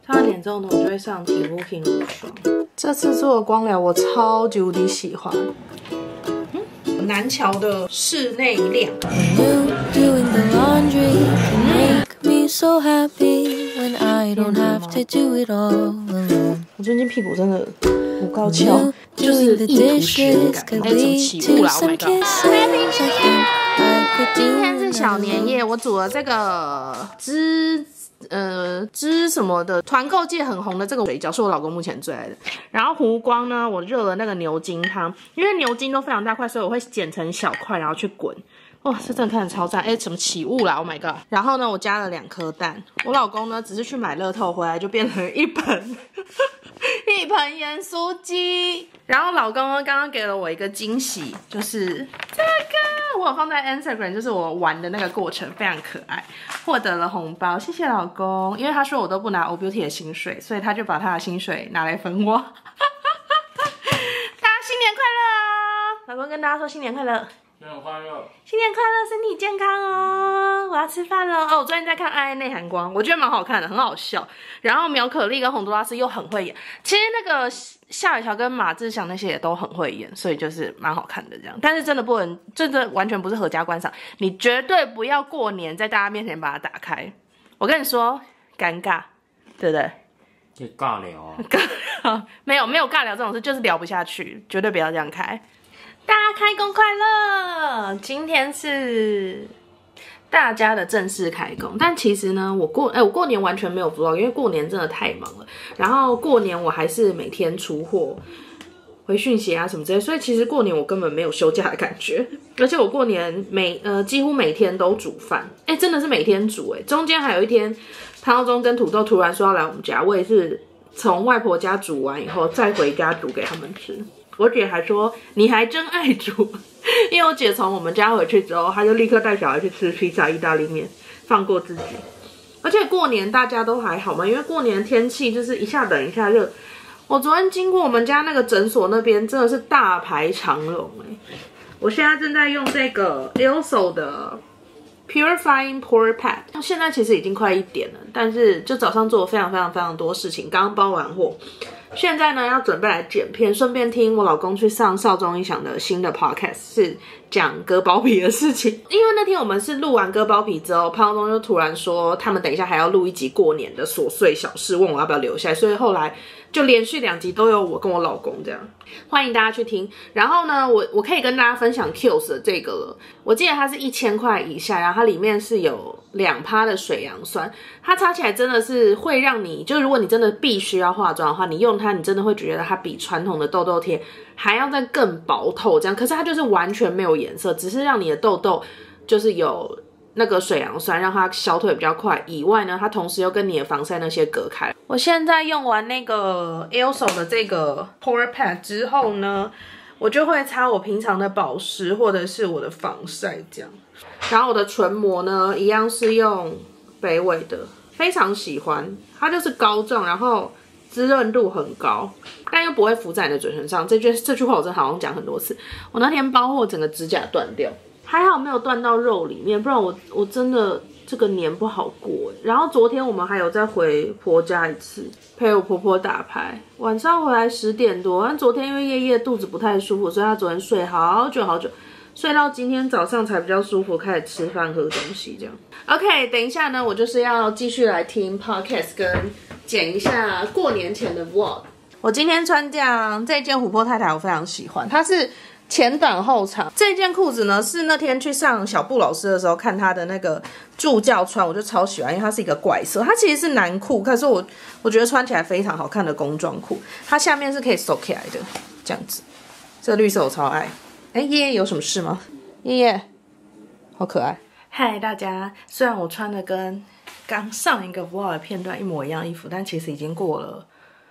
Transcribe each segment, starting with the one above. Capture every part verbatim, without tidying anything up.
擦完脸之后呢，我就会上皮肤品乳霜。这次做的光疗我超级无敌喜欢。嗯，南桥的室内亮。So happy when I don't have to do it all alone. 我最近屁股真的很高翘，就是意图学感，还有什么起雾啦 ！Oh my god！ 今天是小年夜，我煮了这个芝呃芝什么的，团购界很红的这个水饺，是我老公目前最爱的。然后湖光呢，我热了那个牛筋汤，因为牛筋都非常大块，所以我会剪成小块，然后去滚。哇，这真的看着超赞！哎，什么起雾啦 ？Oh my god！ 然后呢，我加了两颗蛋。我老公呢，只是去买乐透回来，就变成一盆一盆盐酥鸡。然后老公呢，刚刚给了我一个惊喜，就是这个，我有放在 Instagram， 就是我玩的那个过程，非常可爱，获得了红包，谢谢老公。因为他说我都不拿 O Beauty 的薪水，所以他就把他的薪水拿来分我。大家新年快乐！老公跟大家说新年快乐。 新年快乐！ 新年快乐，身体健康哦！我要吃饭了哦。我最近在看《爱爱内涵光》，我觉得蛮好看的，很好笑。然后苗可丽跟洪都拉斯又很会演，其实那个夏雨乔跟马志祥那些也都很会演，所以就是蛮好看的这样。但是真的不能，真的完全不是合家观赏，你绝对不要过年在大家面前把它打开。我跟你说，尴尬，对不对？ 就尬聊啊！ 尬聊没有没有尬聊这种事，就是聊不下去，绝对不要这样开。大家开工快乐！今天是大家的正式开工，但其实呢，我过哎、欸，我过年完全没有 vlog， 因为过年真的太忙了。然后过年我还是每天出货、回讯息啊什么之类，所以其实过年我根本没有休假的感觉。而且我过年每呃几乎每天都煮饭，哎、欸，真的是每天煮哎、欸。中间还有一天，潘浩中跟土豆突然说要来我们家，我也是从外婆家煮完以后再回家煮给他们吃。我姐还说你还真爱煮，因为我姐从我们家回去之后，她就立刻带小孩去吃披萨、意大利面，放过自己。而且过年大家都还好嘛，因为过年天气就是一下冷一下热。我昨天经过我们家那个诊所那边，真的是大排长龙哎！我现在正在用这个 E L S O 的 Purifying Pore Pad， 现在其实已经快一点了，但是就早上做了非常非常非常多事情，刚刚包完货。现在呢，要准备来剪片，顺便听我老公去上少中音响的新的 podcast， 是讲割包皮的事情。因为那天我们是录完割包皮之后，潘中就突然说他们等一下还要录一集过年的琐碎小事，问我要不要留下来，所以后来就连续两集都有我跟我老公这样，欢迎大家去听。然后呢，我我可以跟大家分享 Kiehl's 的这个了，我记得它是一千块以下，然后它里面是有两趴的水杨酸，它擦起来真的是会让你，就是如果你真的必须要化妆的话，你用它，你真的会觉得它比传统的痘痘贴还要再更薄透这样。可是它就是完全没有颜色，只是让你的痘痘就是有那个水杨酸，让它消退比较快。以外呢，它同时又跟你的防晒那些隔开。我现在用完那个 E L S O 的这个 Pore Pad 之后呢，我就会擦我平常的保湿或者是我的防晒这样。然后我的唇膜呢，一样是用北纬的，非常喜欢，它就是膏状，然后滋润度很高，但又不会浮在你的嘴唇上。这句这句话我真的好像讲很多次。我那天包货整个指甲断掉，还好没有断到肉里面，不然我我真的这个年不好过。然后昨天我们还有再回婆家一次，陪我婆婆打牌，晚上回来十点多。但昨天因为夜夜肚子不太舒服，所以她昨天睡好久好久。睡到今天早上才比较舒服，开始吃饭喝东西这样。OK， 等一下呢，我就是要继续来听 podcast 跟剪一下过年前的 vlog。我今天穿这样这件琥珀太太，我非常喜欢，它是前短后长。这件裤子呢是那天去上小布老师的时候看他的那个助教穿，我就超喜欢，因为它是一个怪色，它其实是男裤，可是我我觉得穿起来非常好看的工装裤，它下面是可以收起来的，这样子。这个绿色我超爱。哎，爷爷有什么事吗？爷爷，好可爱。嗨，大家，虽然我穿的跟刚上一个 vlog 的片段一模一样的衣服，但其实已经过了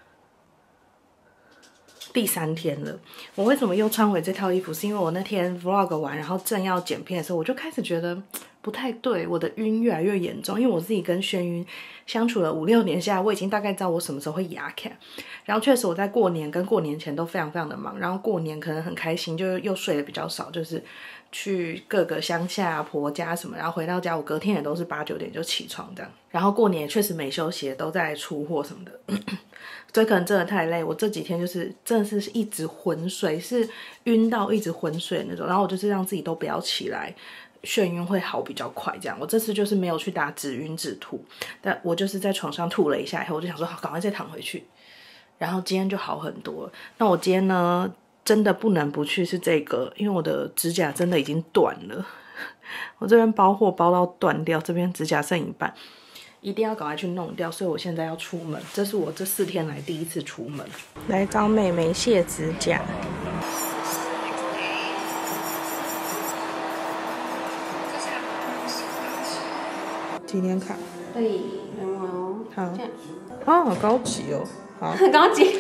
第三天了。我为什么又穿回这套衣服？是因为我那天 vlog 完，然后正要剪片的时候，我就开始觉得不太对，我的晕越来越严重，因为我自己跟眩晕相处了五六年下来，我已经大概知道我什么时候会哑开。然后确实我在过年跟过年前都非常非常的忙，然后过年可能很开心，就又睡得比较少，就是去各个乡下婆家什么，然后回到家我隔天也都是八九点就起床这样。然后过年也确实没休息，都在出货什么的。所以可能真的太累，我这几天就是真的是一直昏睡，是晕到一直昏睡的那种。然后我就是让自己都不要起来，眩晕会好比较快。这样，我这次就是没有去打止晕止吐，但我就是在床上吐了一下以后，我就想说好，赶快再躺回去。然后今天就好很多了。那我今天呢，真的不能不去是这个，因为我的指甲真的已经断了，我这边包货包到断掉，这边指甲剩一半。一定要赶快去弄掉，所以我现在要出门。这是我这四天来第一次出门，来找妹妹卸指甲。几年卡？ 对，然后好，哦，好高级哦，好， 很高级，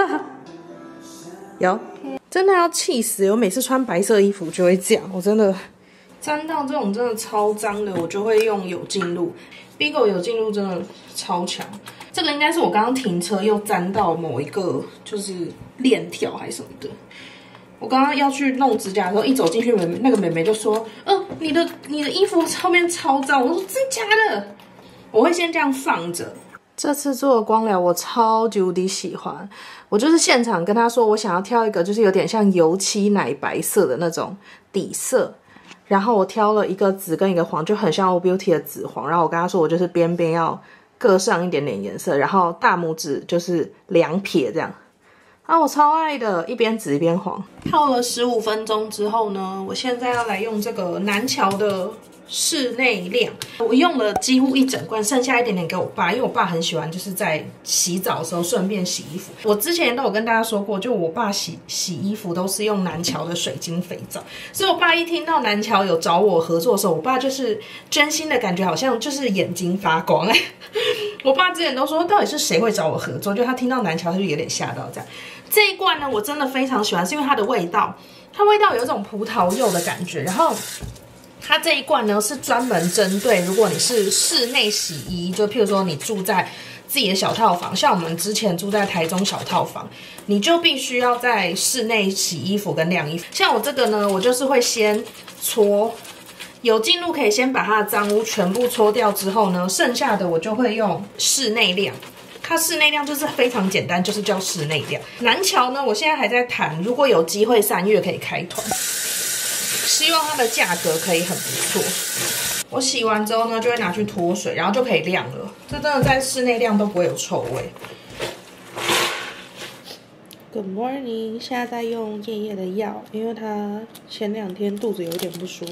有，真的要气死！我每次穿白色衣服就会这样，我真的沾到这种真的超脏的，我就会用有净露。Bigo 有净露真的超强，这个应该是我刚刚停车又沾到某一个就是链条还是什么的。我刚刚要去弄指甲的时候，一走进去，妹妹那个妹妹就说：“嗯、呃，你的你的衣服后面超脏。”我说：“真的假的？”我会先这样放着。这次做的光疗我超级无敌喜欢，我就是现场跟他说，我想要挑一个就是有点像油漆奶白色的那种底色。然后我挑了一个紫跟一个黄，就很像 O Beauty 的紫黄。然后我跟他说，我就是边边要各上一点点颜色，然后大拇指就是两撇这样。啊，我超爱的，一边紫一边黄。泡了十五分钟之后呢，我现在要来用这个南桥的室内亮，我用了几乎一整罐，剩下一点点给我爸，因为我爸很喜欢就是在洗澡的时候顺便洗衣服。我之前都有跟大家说过，就我爸洗洗衣服都是用南桥的水晶肥皂，所以我爸一听到南桥有找我合作的时候，我爸就是真心的感觉好像就是眼睛发光哎。我爸之前都说到底是谁会找我合作，就他听到南桥他就有点吓到这样。这一罐呢我真的非常喜欢，是因为它的味道，它味道有一种葡萄柚的感觉，然后它这一罐呢是专门针对如果你是室内洗衣，就譬如说你住在自己的小套房，像我们之前住在台中小套房，你就必须要在室内洗衣服跟晾衣服。像我这个呢，我就是会先搓，有净露可以先把它的脏污全部搓掉之后呢，剩下的我就会用室内晾。它室内晾就是非常简单，就是叫室内晾。南桥呢，我现在还在谈，如果有机会三月可以开团。希望它的价格可以很不错。我洗完之后呢，就会拿去脱水，然后就可以晾了。这真的在室内晾都不会有臭味。Good morning， 现在在用夜夜的药，因为他前两天肚子有点不舒服，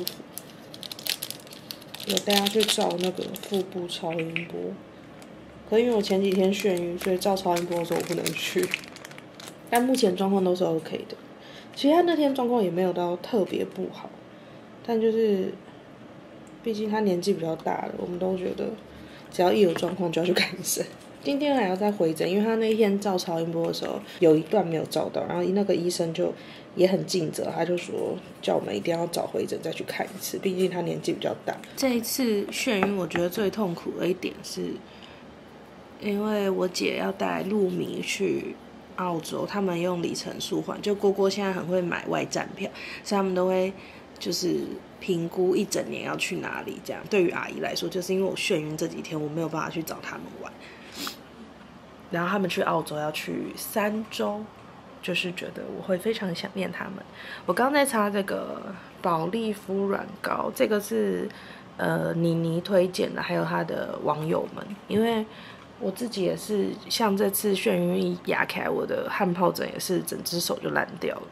有带他去照那个腹部超音波。可因为我前几天眩晕，所以照超音波的时候我不能去。但目前状况都是 OK 的。其实他那天状况也没有到特别不好，但就是毕竟他年纪比较大了，我们都觉得只要一有状况就要去看医生。今天还要再回诊，因为他那天照超音波的时候有一段没有照到，然后那个医生就也很尽责，他就说叫我们一定要找回诊再去看一次，毕竟他年纪比较大。这一次眩晕我觉得最痛苦的一点是，因为我姐要带陆迷去澳洲，他们用里程数换，就郭郭现在很会买外站票，所以他们都会就是评估一整年要去哪里这样。对于阿姨来说，就是因为我眩晕这几天我没有办法去找他们玩，然后他们去澳洲要去三周，就是觉得我会非常想念他们。我刚在擦这个宝丽肤软膏，这个是呃妮妮推荐的，还有他的网友们，因为我自己也是像这次眩晕一压开，我的汗疱疹也是整只手就烂掉了。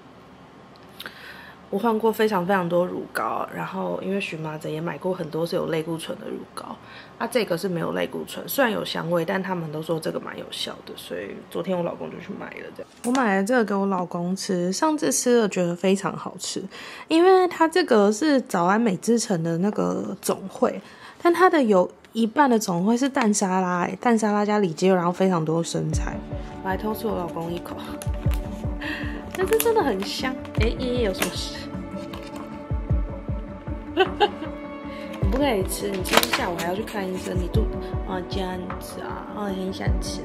我换过非常非常多乳膏，然后因为荨麻疹也买过很多是有类固醇的乳膏，啊这个是没有类固醇，虽然有香味，但他们都说这个蛮有效的，所以昨天我老公就去买了这样。我买了这个给我老公吃，上次吃了觉得非常好吃，因为它这个是早安美之城的那个总会，但它的有一半的总会是蛋沙拉、欸，蛋沙拉加里脊肉，然后非常多生菜。我来偷吃我老公一口，但是真的很香。哎、欸，爷爷有什么事？ 不可以吃，你吃下午还要去看医生，你肚啊这样子啊，哦很想吃啊。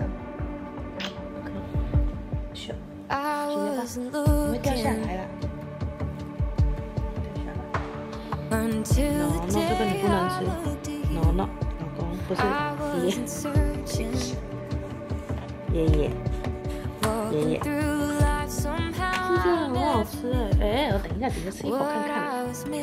小，洗了吧，你会掉下来啦。掉下来。no no 这个你不能吃 ，no no 老公不是爷爷爷爷爷爷。这真的很好吃哎！哎，我等一下，等一下吃一口看看。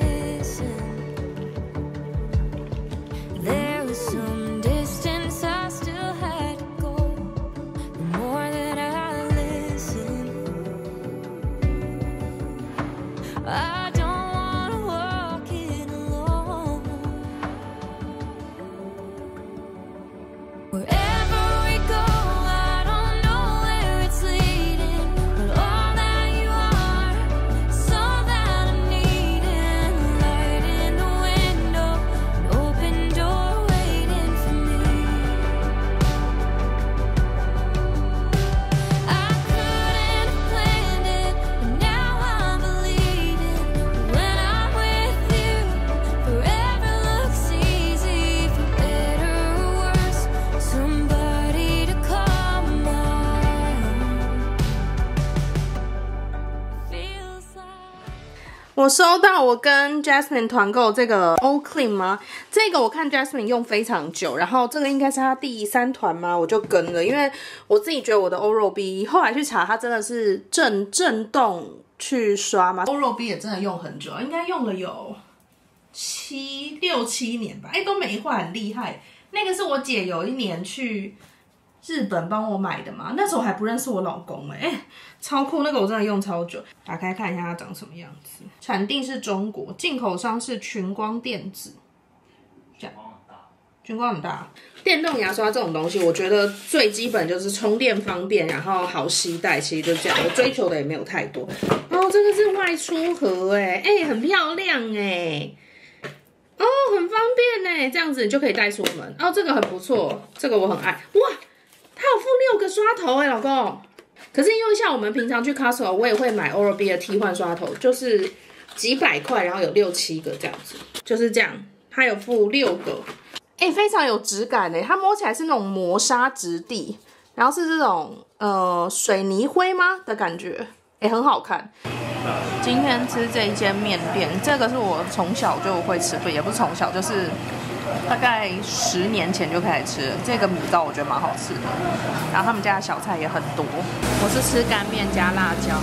我收到我跟 Jasmine 团购这个 Oclean 吗？这个我看 Jasmine 用非常久，然后这个应该是他第三团吗？我就跟了，因为我自己觉得我的 Oral-B 后来去查，它真的是震震动去刷嘛。Oral-B 也真的用很久，应该用了有七六七年吧，哎都没坏，很厉害。那个是我姐有一年去日本帮我买的嘛，那时候还不认识我老公哎、欸，哎，超酷，那个我真的用超久。打开看一下它长什么样子，产地是中国，进口商是群光电子，这样，群光很大。电动牙刷这种东西，我觉得最基本就是充电方便，然后好携带，其实就这样，我追求的也没有太多。哦，这个是外出盒哎、欸，哎、欸，很漂亮哎、欸。哦，很方便哎、欸，这样子你就可以带出门。哦，这个很不错，这个我很爱。哇！它有附六个刷头哎、欸，老公。可是因为像我们平常去 Costco， 我也会买 Oral-B 的替换刷头，就是几百块，然后有六七个这样子，就是这样。它有附六个，哎、欸，非常有质感哎、欸，它摸起来是那种磨砂质地，然后是这种呃水泥灰吗的感觉，哎、欸，很好看。今天吃这一间面店，这个是我从小就会吃，不也不是从小，就是大概十年前就开始吃了。这个米糕我觉得蛮好吃的，然后他们家的小菜也很多。我是吃干面加辣椒。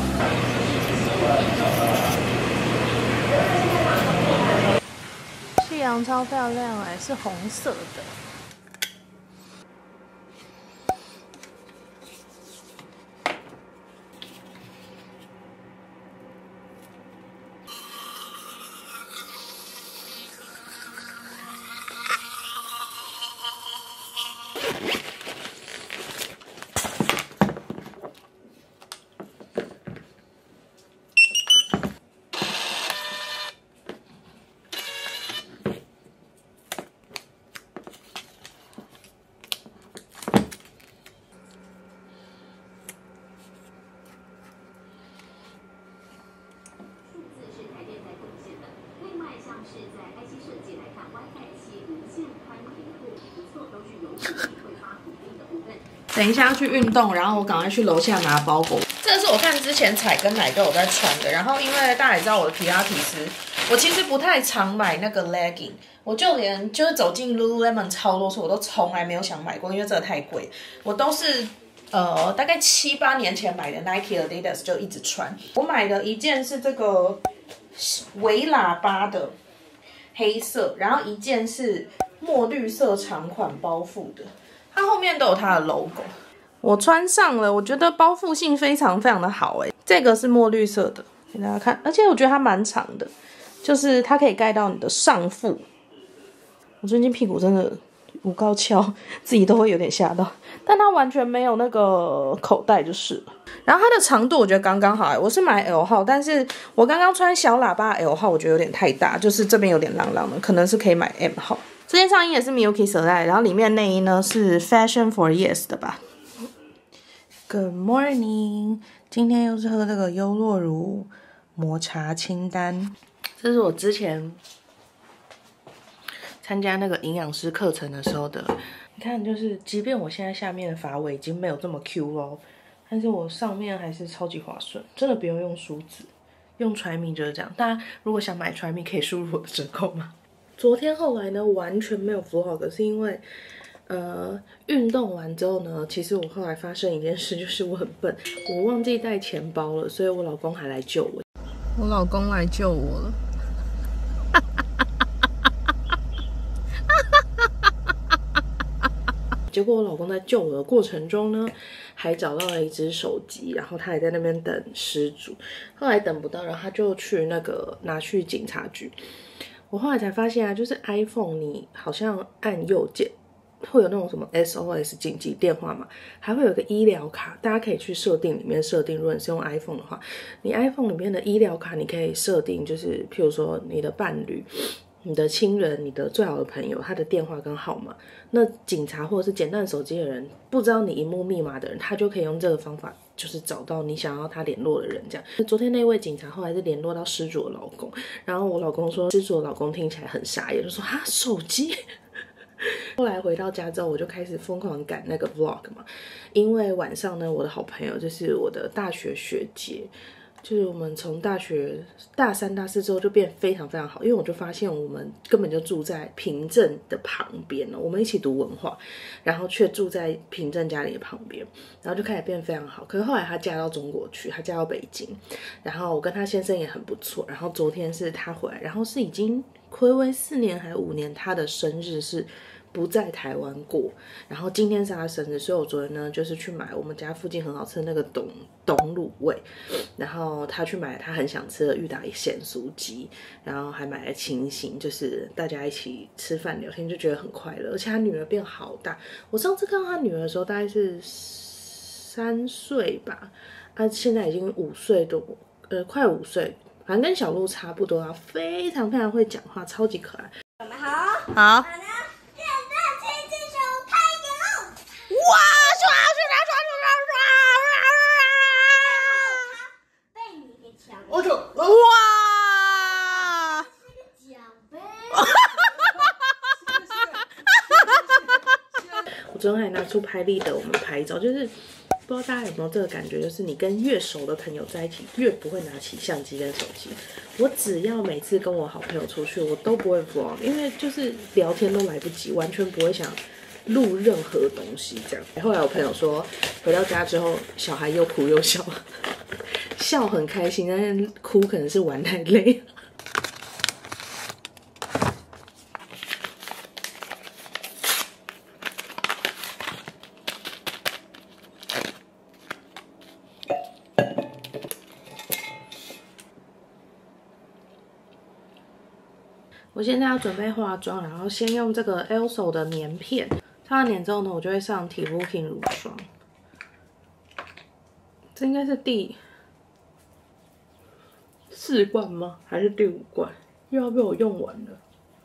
夕阳超漂亮哎、欸，是红色的。等一下要去运动，然后我赶快去楼下拿包裹。这个是我看之前彩跟奶都有在穿的，然后因为大家也知道我的皮拉提斯，我其实不太常买那个 legging， 我就连就是走进 Lululemon 超多次，我都从来没有想买过，因为真的太贵。我都是呃大概七八年前买的 Nike 的 Adidas 就一直穿。我买的一件是这个微喇叭的黑色，然后一件是墨绿色长款包覆的。它后面都有它的 logo， 我穿上了，我觉得包覆性非常非常的好哎。这个是墨绿色的，给大家看，而且我觉得它蛮长的，就是它可以盖到你的上腹。我最近屁股真的五高翘，自己都会有点吓到，但它完全没有那个口袋就是了。然后它的长度我觉得刚刚好，我是买 L 号，但是我刚刚穿小喇叭 L 号，我觉得有点太大，就是这边有点浪浪的，可能是可以买 M 号。这件上衣也是 Miyuki 所带，然后里面内衣呢是 Fashion for Yes 的吧。Good morning， 今天又是喝这个优酪乳抹茶清单，这是我之前参加那个营养师课程的时候的。你看，就是即便我现在下面的发尾已经没有这么 Q 咯，但是我上面还是超级滑顺，真的不用用梳子，用 Try Me 就是这样。大家如果想买 Try Me， 可以输入我的折扣吗？昨天后来呢，完全没有 vlog， 是因为。呃，运动完之后呢，其实我后来发生一件事，就是我很笨，我忘记带钱包了，所以我老公还来救我。我老公来救我了。结果我老公在救我的过程中呢，还找到了一只手机，然后他还在那边等失主。后来等不到，然后他就去那个拿去警察局。我后来才发现啊，就是 iPhone 你好像按右键。会有那种什么 S O S 紧急电话嘛，还会有个医疗卡，大家可以去设定里面设定。如果你是用 iPhone 的话，你 iPhone 里面的医疗卡，你可以设定，就是譬如说你的伴侣、你的亲人、你的最好的朋友，他的电话跟号码。那警察或者是捡到手机的人，不知道你荧幕密码的人，他就可以用这个方法，就是找到你想要他联络的人。这样，昨天那位警察后来是联络到失主的老公，然后我老公说，失主的老公听起来很傻眼，就说啊手机。后来回到家之后，我就开始疯狂赶那个 vlog 嘛，因为晚上呢，我的好朋友就是我的大学学姐，就是我们从大学大三、大四之后就变非常非常好，因为我就发现我们根本就住在平镇的旁边了，我们一起读文化，然后却住在平镇家里的旁边，然后就开始变非常好。可是后来她嫁到中国去，她嫁到北京，然后我跟她先生也很不错，然后昨天是她回来，然后是已经睽违四年还五年，她的生日是不在台湾过，然后今天是他生日，所以我昨天呢就是去买我们家附近很好吃的那个董董卤味，然后他去买他很想吃的意大利咸酥鸡，然后还买了清醒，就是大家一起吃饭聊天就觉得很快乐，而且他女儿变好大，我上次看到他女儿的时候大概是三岁吧，他现在已经五岁多，呃，快五岁，反正跟小鹿差不多啊，非常非常会讲话，超级可爱。 准备好？ 好。哇！刷刷刷刷刷刷刷！ 被你给抢了。 我就哇！ 是个奖杯。 我昨天还拿出拍立得，我们拍照，就是不知道大家有没有这个感觉，就是你跟越熟的朋友在一起，越不会拿起相机跟手机。我只要每次跟我好朋友出去，我都不会 vlog， 因为就是聊天都来不及，完全不会想录任何东西这样。后来我朋友说，回到家之后，小孩又哭又笑，笑很开心，但是哭可能是玩太累。我现在要准备化妆，然后先用这个 Elso 的棉片，擦完脸之后呢，我就会上 Tivukin 乳霜。这应该是第四罐吗？还是第五罐？又要被我用完了。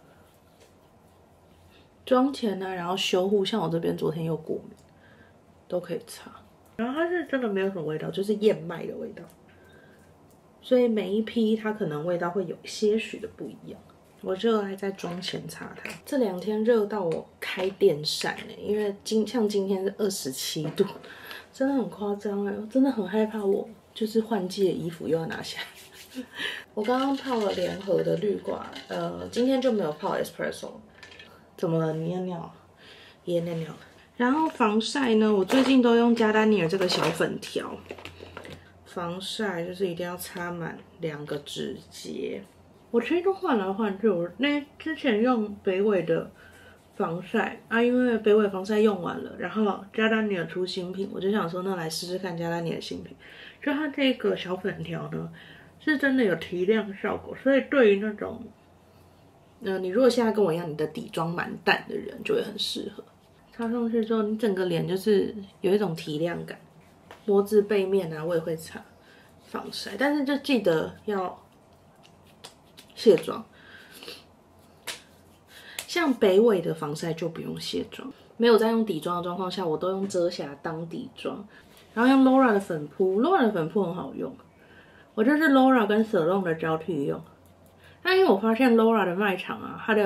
妆前呢，然后修护，像我这边昨天又过敏，都可以擦。然后它是真的没有什么味道，就是燕麦的味道。所以每一批它可能味道会有些许的不一样。我热爱在妆前擦它，这两天热到我开电扇哎，因为今像今天是二十七度，真的很夸张哎，我真的很害怕我就是换季的衣服又要拿下来。我刚刚泡了联合的绿挂，呃，今天就没有泡 espresso。怎么了？你尿尿？也尿尿。然后防晒呢，我最近都用加丹尼尔这个小粉条，防晒就是一定要擦满两个指节。我其实都换来换去，我那之前用北纬的防晒啊，因为北纬防晒用完了，然后加丹尼尔出新品，我就想说那来试试看加丹尼尔新品。就它这个小粉条呢，是真的有提亮效果，所以对于那种，呃，你如果现在跟我一样，你的底妆蛮淡的人，就会很适合。擦上去之后，你整个脸就是有一种提亮感。脖子背面啊，我也会擦防晒，但是就记得要卸妆，像北纬的防晒就不用卸妆。没有在用底妆的状况下，我都用遮瑕当底妆，然后用 Laura 的粉扑 ，Laura 的粉扑很好用，我就是 Laura 跟 Salon 的交替用。但因为我发现 Laura 的卖场啊，它的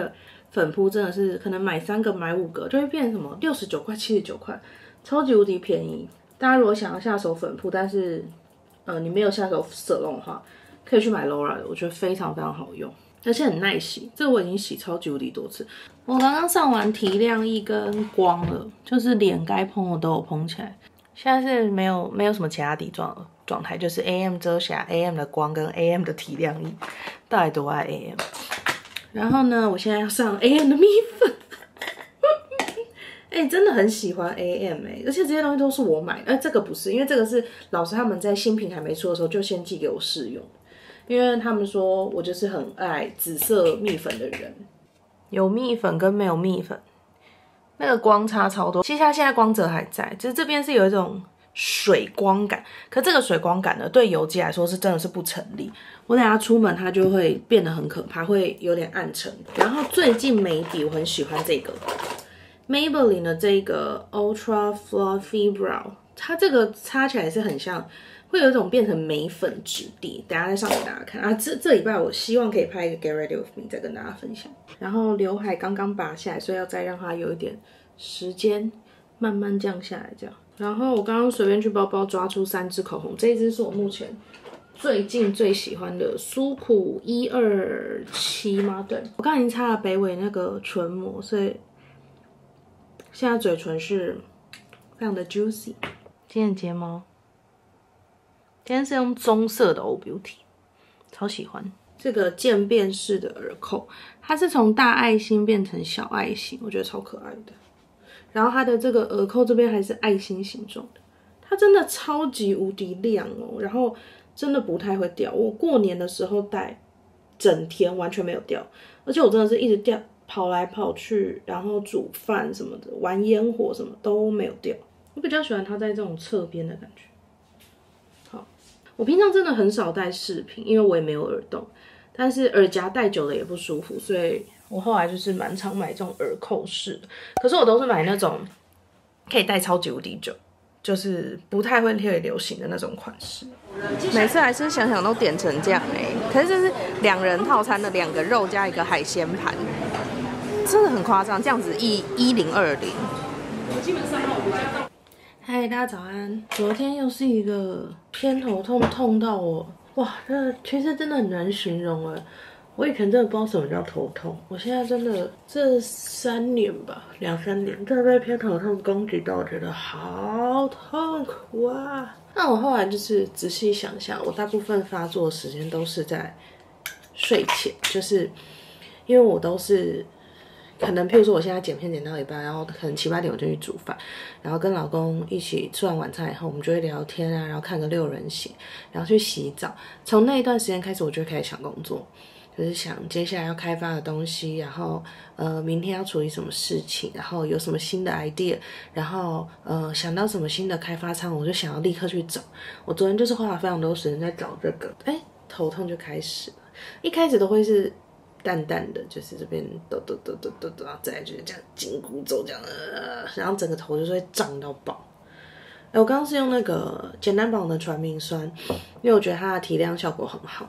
粉扑真的是可能买三个买五个就会变什么六十九块、七十九块，超级无敌便宜。大家如果想要下手粉扑，但是呃你没有下手色弄的话，可以去买 Laura 的，我觉得非常非常好用，而且很耐洗。这个我已经洗超级无敌多次。我刚刚上完提亮液跟光了，就是脸该蓬的都有蓬起来。现在是没有没有什么其他底妆了。状态就是 A M 遮瑕、A M 的光跟 A M 的提亮液，到底多爱 A M？ 然后呢，我现在要上 A M 的蜜粉，哎、欸，真的很喜欢 A M 哎、欸，而且这些东西都是我买的，呃，这个不是，因为这个是老师他们在新品还没出的时候就先寄给我试用，因为他们说我就是很爱紫色蜜粉的人，有蜜粉跟没有蜜粉，那个光差超多。其实它现在光泽还在，只是这边是有一种水光感，可这个水光感呢，对油肌来说是真的是不成立。我等下出门它就会变得很可怕，会有点暗沉。然后最近眉笔我很喜欢这个 Maybelline 的这个 Ultra Fluffy Brow， 它这个擦起来是很像，会有一种变成眉粉质地。等一下再上给大家看啊！这这礼拜我希望可以拍一个 Get Ready With Me 再跟大家分享。然后刘海刚刚拔下来，所以要再让它有一点时间慢慢降下来，这样。然后我刚刚随便去包包抓出三支口红，这一支是我目前最近最喜欢的苏苦一二七吗？对，我刚刚已经擦了北纬那个唇膜，所以现在嘴唇是非常的 juicy。今天的睫毛，今天是用棕色的 O Beauty， 超喜欢这个渐变式的耳扣，它是从大爱心变成小爱心，我觉得超可爱的。然后它的这个耳扣这边还是爱心形状的，它真的超级无敌亮哦，然后真的不太会掉。我过年的时候戴，整天完全没有掉，而且我真的是一直掉，跑来跑去，然后煮饭什么的，玩烟火什么都没有掉。我比较喜欢它在这种侧边的感觉。好，我平常真的很少戴饰品，因为我也没有耳洞，但是耳夹戴久了也不舒服，所以我后来就是蛮常买这种耳扣式的，可是我都是买那种可以戴超级无敌久，就是不太会特别流行的那种款式。每次来吃想想都点成这样哎、欸，可是这是两人套餐的两个肉加一个海鲜盘，真的很夸张，这样子一一零二零。基本上我家到。嗨，大家早安。昨天又是一个偏头痛，痛到我哇，这其实真的很难形容哎。我以前真的不知道什么叫头痛，我现在真的这三年吧，两三年真的被偏头痛攻击到，我觉得好痛苦啊！那我后来就是仔细想想，我大部分发作的时间都是在睡前，就是因为我都是可能，譬如说我现在剪片剪到一半，然后可能七八点我就去煮饭，然后跟老公一起吃完晚餐以后，我们就会聊天啊，然后看个六人行，然后去洗澡。从那一段时间开始，我就开始想工作。就是想接下来要开发的东西，然后呃明天要处理什么事情，然后有什么新的 idea， 然后呃想到什么新的开发商，我就想要立刻去找。我昨天就是花了非常多时间在找这个，哎，头痛就开始了。一开始都会是淡淡的，就是这边抖抖抖抖抖抖，然后再来就是这样紧箍咒这样，呃，然后整个头就是会胀到爆。哎，我刚刚是用那个简单保养的传明酸，因为我觉得它的提亮效果很好。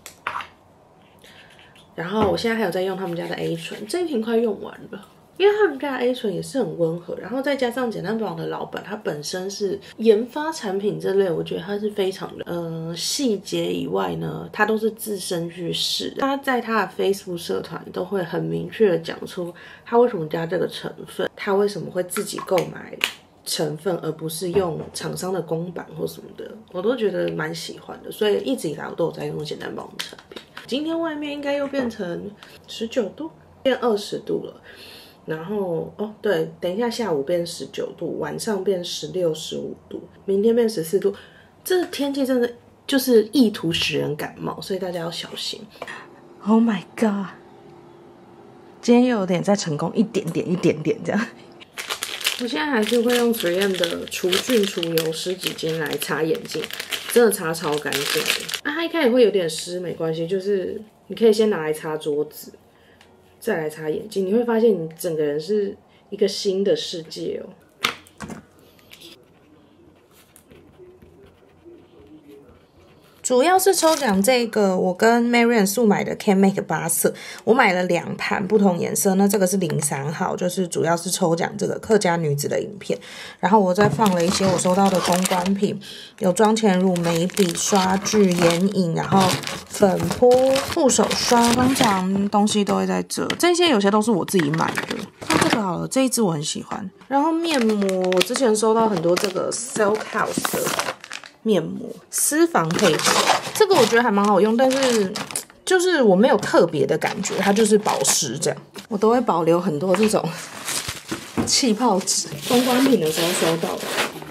然后我现在还有在用他们家的 A 醇，这一瓶快用完了，因为他们家的 A 醇也是很温和，然后再加上简单保养的老板，他本身是研发产品这类，我觉得他是非常的，呃，细节以外呢，他都是自身去试，他在他的 Facebook 社团都会很明确的讲出他为什么加这个成分，他为什么会自己购买成分，而不是用厂商的公版或什么的，我都觉得蛮喜欢的，所以一直以来我都有在用简单保养产品。今天外面应该又变成十九度，变二十度了。然后哦，对，等一下下午变十九度，晚上变十六、十五度，明天变十四度。这天气真的就是意图使人感冒，所以大家要小心。Oh my god！ 今天又有点在成功一点点、一点点这样。我现在还是会用 三 M 的除菌除油湿纸巾来擦眼镜。真的擦超干净的啊！它一开始会有点湿，没关系，就是你可以先拿来擦桌子，再来擦眼睛，你会发现你整个人是一个新的世界哦。 主要是抽奖这个，我跟 Marian 速买的 Can Make 八色，我买了两盘不同颜色。那这个是零三号，就是主要是抽奖这个客家女子的影片。然后我再放了一些我收到的公关品，有妆前乳、眉笔、刷具、眼影，然后粉扑、护手霜。通常东西都会在这，这些有些都是我自己买的。那这个好了，这一支我很喜欢。然后面膜，我之前收到很多这个 Silk House 的。面膜私房配置，这个我觉得还蛮好用，但是就是我没有特别的感觉，它就是保湿这样。我都会保留很多这种气泡纸，公关品的时候收到的。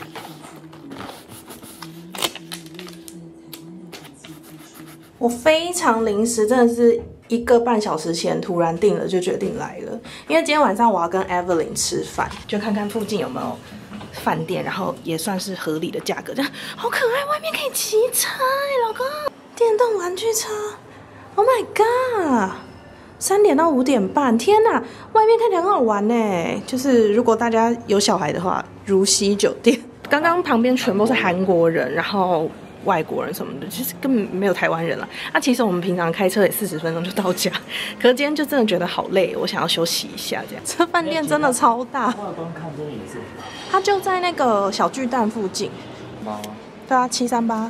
我非常临时，真的是一个半小时前突然定了，就决定来了。因为今天晚上我要跟 Evelyn 吃饭，就看看附近有没有饭店，然后也算是合理的价格，这样好可爱。外面可以骑车哎，老公，电动玩具车 ，Oh my god！ 三点到五点半，天哪，外面看起来很好玩呢。就是如果大家有小孩的话，如溪酒店。刚刚旁边全部是韩国人，然后外国人什么的，其实根本没有台湾人了。那、啊、其实我们平常开车也四十分钟就到家，可是今天就真的觉得好累，我想要休息一下。这样，这饭店真的超大。它就在那个小巨蛋附近。对啊，七三八。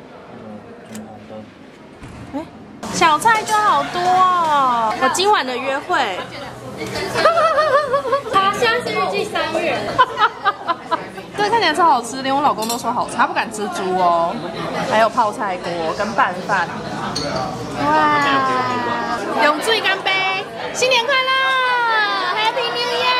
哎，小菜就好多哦。我今晚的约会。 好，现在是预计三月。 这个看起来超好吃，连我老公都说好吃，他不敢吃猪哦。还有泡菜锅跟拌饭。哇！永醉干杯，新年快乐 ，Happy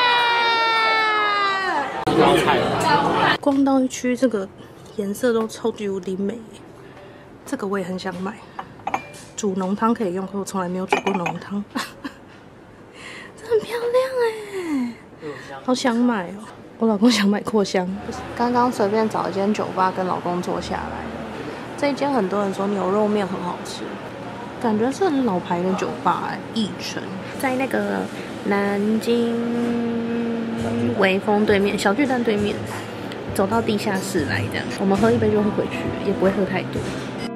New Year！ 逛到一区，这个颜色都超级无敌美，这个我也很想买。煮浓汤可以用，可我从来没有煮过浓汤。这很漂亮哎，好想买哦。我老公想买扩香，刚刚随便找一间酒吧跟老公坐下来，这一间很多人说牛肉面很好吃，感觉是很老牌的酒吧哎，益城在那个南京微风对面，小巨蛋对面，走到地下室来这样，我们喝一杯就会回去，也不会喝太多。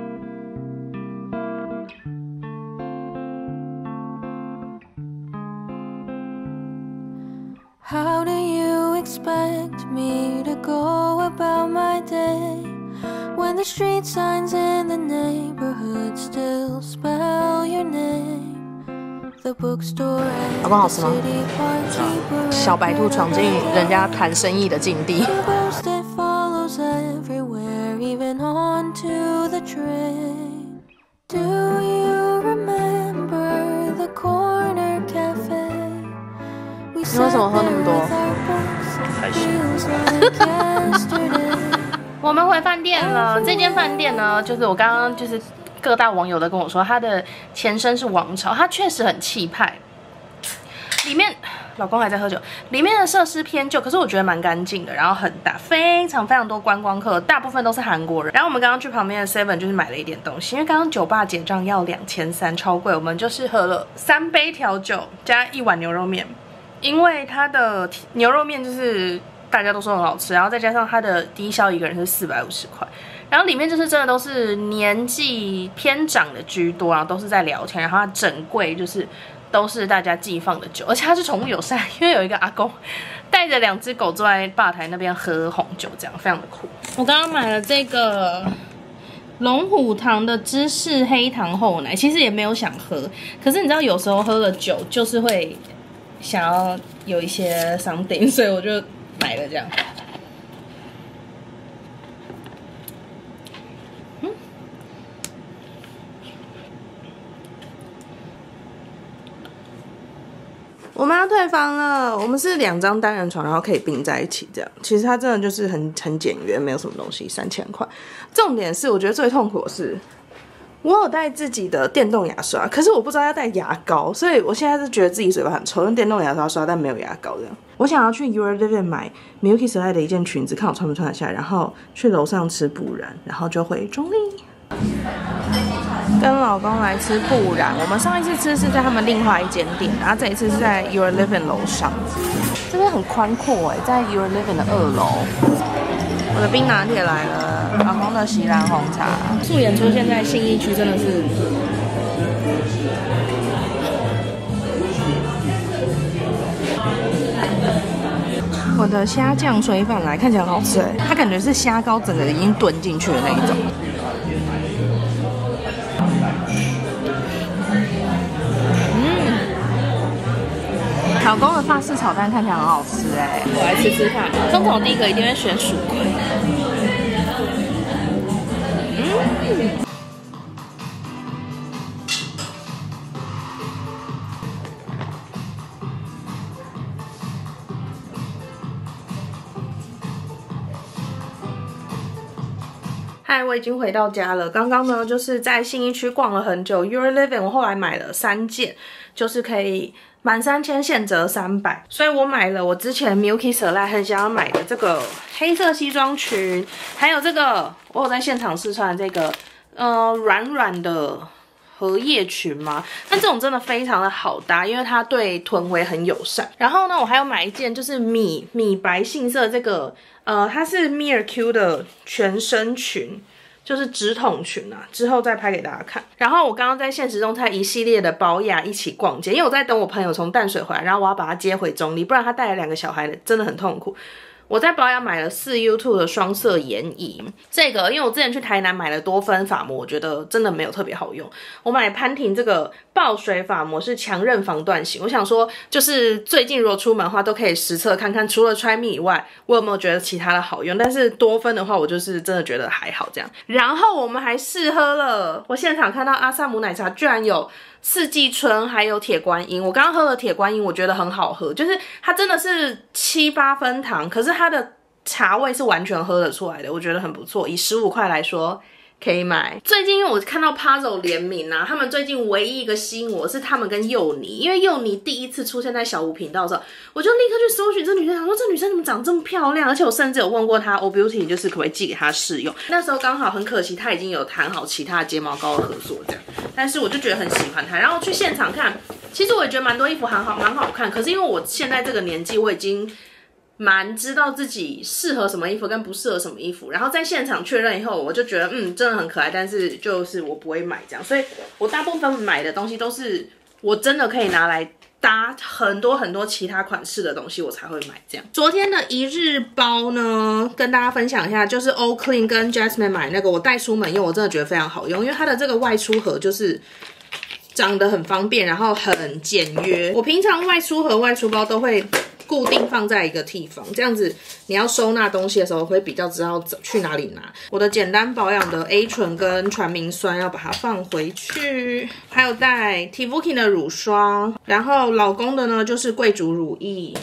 How do you expect me to go about my day when the street signs in the neighborhood still spell your name? The bookstore and the city park keeper. 小白兔闯进人家谈生意的境地。 The ghost that follows everywhere, even onto the train. Do you remember the corner cafe? 你为什么喝那么多？ 开心。 我们回饭店了。这间饭店呢，就是我刚刚就是各大网友都跟我说，它的前身是王朝，它确实很气派。里面老公还在喝酒，里面的设施偏旧，可是我觉得蛮干净的，然后很大，非常非常多观光客，大部分都是韩国人。然后我们刚刚去旁边的 Seven 就是买了一点东西，因为刚刚酒吧结账要两千三，超贵，我们就是喝了三杯调酒加一碗牛肉面。 因为它的牛肉面就是大家都说很好吃，然后再加上它的低消一个人是四百五十块，然后里面就是真的都是年纪偏长的居多，然后都是在聊天，然后它整柜就是都是大家寄放的酒，而且它是宠物友善，因为有一个阿公带着两只狗坐在吧台那边喝红酒，这样非常的酷。我刚刚买了这个龙虎堂的芝士黑糖厚奶，其实也没有想喝，可是你知道有时候喝了酒就是会 想要有一些 something， 所以我就买了这样。嗯，我们要退房了。我们是两张单人床，然后可以并在一起这样。其实它真的就是很很简约，没有什么东西，三千块。重点是，我觉得最痛苦的是， 我有带自己的电动牙刷，可是我不知道要带牙膏，所以我现在是觉得自己嘴巴很臭，用电动牙刷刷，但没有牙膏这样。我想要去 Your Living 买 Milky Slide 的一件裙子，看我穿不穿得下来，然后去楼上吃不然，然后就回中立。跟老公来吃不然，我们上一次吃是在他们另外一间店，然后这一次是在 Your Living 楼上，这边很宽阔哎，在 Your Living 的二楼。我的冰拿铁来了，老公的喜兰红茶。素颜出现在信义区真的是。我的虾酱水饭来，看起来很好吃哎，它感觉是虾膏整个已经炖进去的那一种。嗯，老公的法式炒蛋看起来很好吃哎，我来吃吃看。通常我第一个一定会选薯葵。嗯。嗨，我已经回到家了。刚刚呢，就是在信义区逛了很久 ，Your Living， 我后来买了三件，就是可以满三千现折三百，所以我买了我之前 Milky Select 很想要买的这个黑色西装裙，还有这个我有在现场试穿的这个呃软软的荷叶裙嘛，但这种真的非常的好搭，因为它对臀围很友善。然后呢，我还有买一件就是米米白杏色这个。呃，它是 Mir Q 的全身裙，就是直筒裙啊，之后再拍给大家看。然后我刚刚在现实中才一系列的保雅一起逛街，因为我在等我朋友从淡水回来，然后我要把他接回中立，不然他带了两个小孩的，真的很痛苦。我在保雅买了四 U 二 的双色眼影，这个因为我之前去台南买了多芬发膜，我觉得真的没有特别好用。我买潘婷这个爆水发膜是强韧防断型，我想说就是最近如果出门的话都可以实测看看，除了 Try Me 以外，我有没有觉得其他的好用？但是多芬的话，我就是真的觉得还好这样。然后我们还试喝了，我现场看到阿萨姆奶茶居然有四季春还有铁观音，我刚刚喝了铁观音，我觉得很好喝，就是它真的是七八分糖，可是它的茶味是完全喝得出来的，我觉得很不错。以十五块来说，可以买。最近因为我看到 Puzzle 联名啊，他们最近唯一一个吸引我是他们跟幼妮，因为幼妮第一次出现在小吴频道的时候，我就立刻去搜寻这女生，想说这女生怎么长这么漂亮，而且我甚至有问过她 O Beauty 就是可不可以寄给她试用。那时候刚好很可惜，她已经有谈好其他的睫毛膏的合作这样，但是我就觉得很喜欢她，然后去现场看，其实我也觉得蛮多衣服很好，蛮好看。可是因为我现在这个年纪，我已经蛮知道自己适合什么衣服跟不适合什么衣服，然后在现场确认以后，我就觉得嗯真的很可爱，但是就是我不会买这样，所以我大部分买的东西都是我真的可以拿来搭很多很多其他款式的东西，我才会买这样。昨天的一日包呢，跟大家分享一下，就是 Oakley 跟 Jasmine 买那个，我带出门用，我真的觉得非常好用，因为它的这个外出盒就是长得很方便，然后很简约。我平常外出盒、外出包都会固定放在一个地方，这样子你要收纳东西的时候会比较知道走去哪里拿。我的简单保养的 A 醇跟传明酸要把它放回去，还有带 Tivuki 的乳霜，然后老公的呢就是贵族乳液。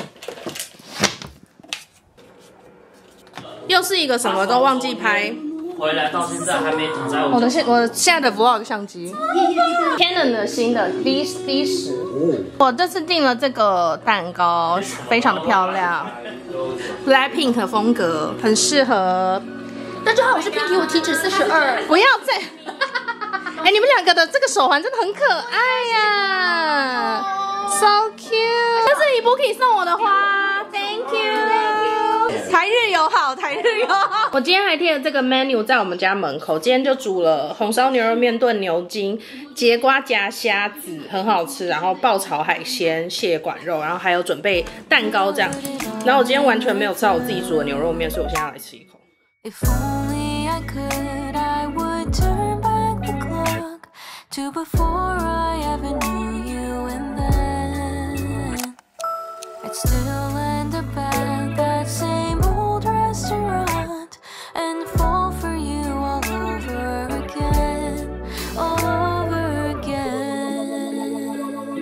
又是一个什么都忘记拍。 回来到现在还没停在我。 我的现我现在的 vlog 相机 ，Canon 的新的 V V 十。我这次订了这个蛋糕，非常的漂亮 ，Blackpink 风格，很适合。大家好，我是 Pinky， 我体脂四十二。不要再，哎、欸，你们两个的这个手环真的很可爱呀 ，so cute。这是 Ibuki 送我的花 ，Thank you。台日友好，台日友好。我今天还贴了这个 menu 在我们家门口，今天就煮了红烧牛肉面炖牛筋、节瓜夹虾子，很好吃。然后爆炒海鲜、蟹管肉，然后还有准备蛋糕这样。然后我今天完全没有吃到我自己煮的牛肉面，所以我现在要来吃一口。If only I could, I would turn back the clock to before I ever knew you, and then I'd still end up at that same old restaurant and fall for you all over again, all over again.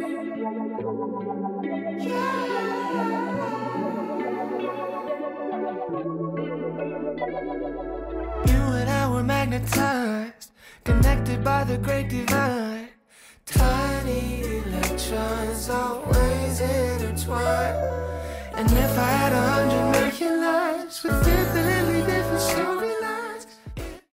You and I were magnetized, connected by the great divide. Tiny electrons always intertwined. And if I had a hundred